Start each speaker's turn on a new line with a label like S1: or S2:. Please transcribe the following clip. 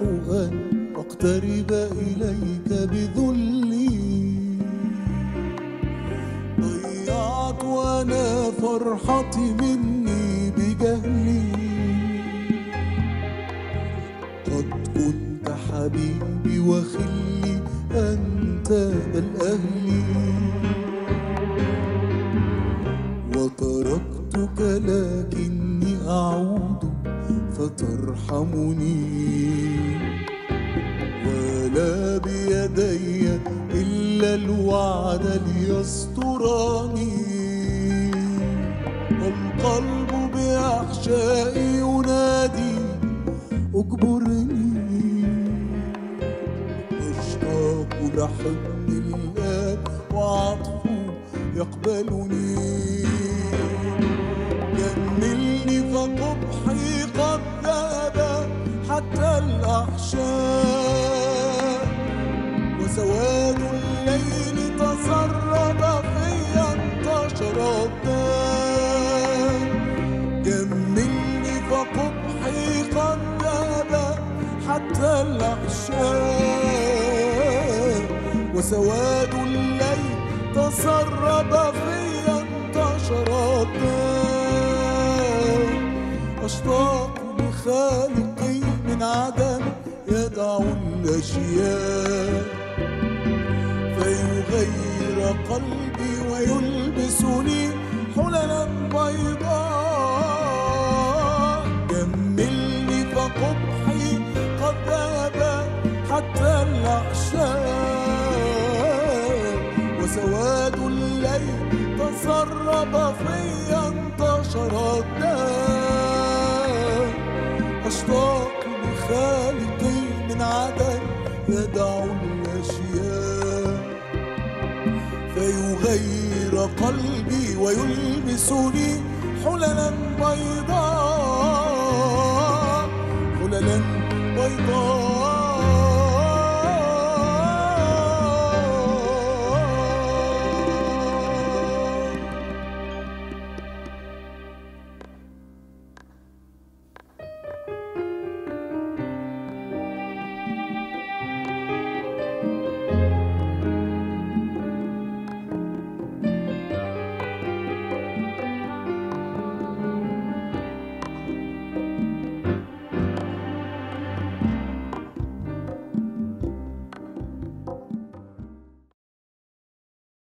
S1: أن أقترب إليك بذلي. ضيعت وأنا فرحتي مني بجهلي. قد كنت حبيبي وخلي أنت بل أهلي، وتركتك لكني أعود فترحمني، ولا بيدي إلا الوعد ليسترني. القلب بأحشائي ينادي اجبرني، أشتاق لحضن الآب وعطفه يقبلني. جملني فقبحي قد ذهب حتى الأحشاء، وسواد الليل تسرب في انتشر الداء. جملني فقبحي قد ذهب حتى الأحشاء، وسواد الليل تسرب في انتشر الداء. أشتاق لخالقي من عدم يدع الأشياء، فيغير قلبي ويلبسني حللا بيضاء. جملني فقبحي قد ذهب حتى الأحشاء، وسواد الليل تسرب في انتشر الداء. أشتاق لخالقي من عدم يدع الأشياء، فيغير قلبي ويلبسني حللا بيضاء، حللا بيضاء.